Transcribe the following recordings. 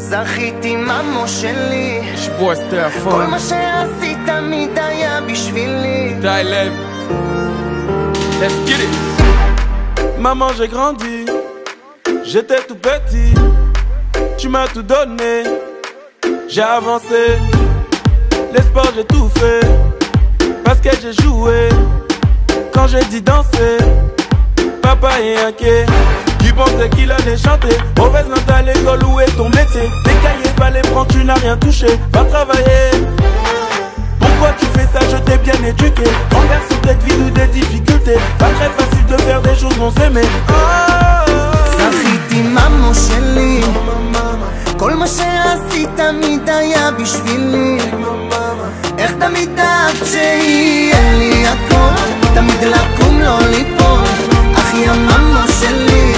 זכיתי ממו שלי, שבוע שתי כל הפון, מה שעשית תמיד היה בשבילי. taille lève. Let's get it. Maman, j'ai grandi, j'étais tout petit, tu m'as tout donné, j'ai avancé, les sports j'ai tout fait, basket j'ai joué, quand j'ai dit danser, papa est inquiet. Tu pensais qu'il allait chanter, mauvaise note à l'école, où est ton métier? Tes cahiers fallait prendre, tu n'as rien touché, va travailler. Pourquoi tu fais ça, je t'ai bien éduqué. Envers sur cette vie ou des difficultés, pas très facile de faire des choses non aimées. זכיתי ממו שלי, כל מה שעשית תמיד היה בשבילי. איך תמיד דאגת שיהיה לי הכל, תמיד לקום לא ליפול, אחי הממו שלי.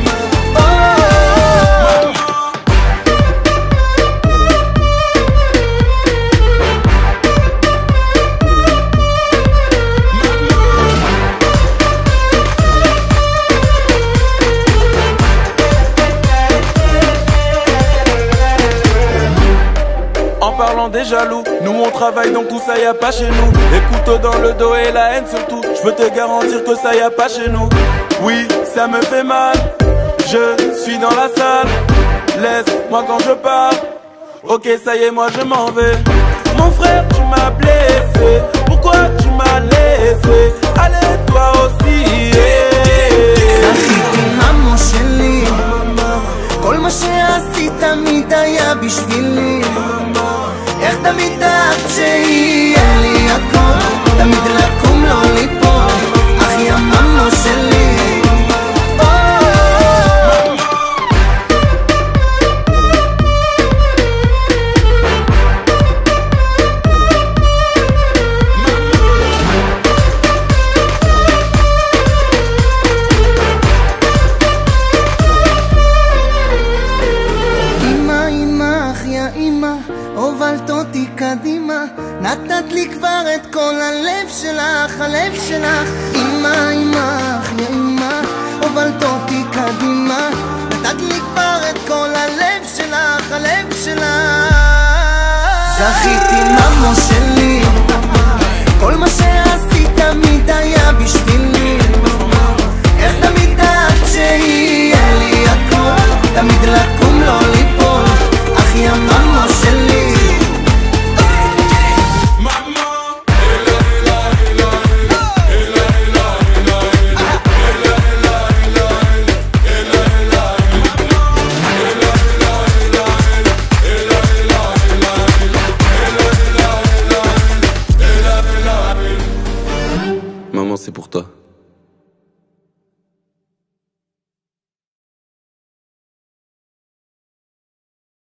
En parlant des jaloux, nous on travaille donc tout ça y a pas chez nous. Les couteaux dans le dos et la haine surtout, je veux te garantir que ça y a pas chez nous. Oui, ça me fait mal, je suis dans la salle, laisse-moi quand je pars. Ok, ça y est, moi je m'en vais. Mon frère, tu m'as blessé, pourquoi tu m'as laissé? Allez toi aussi. זכיתי ממו שלי, כל מה שעשית תמיד היה בשבילי. איך תמיד דאגת שיהיה לי הכל, תמיד לקום לא ליפול, אחי הממו שלי. הובלת אותי קדימה, נתת לי כבר את כל הלב שלך, הלב שלך. אמא, אמא, אחי אמא, הובלת אותי קדימה, נתת לי כבר את כל הלב שלך, הלב שלך. זכיתי ממו שלי, כל מה שעשית תמיד היה בשבילי. איך תמיד דאגת שיהיה לי הכל, תמיד לקום לא ליפול, אחי הממו שלי. Maman, c'est pour toi.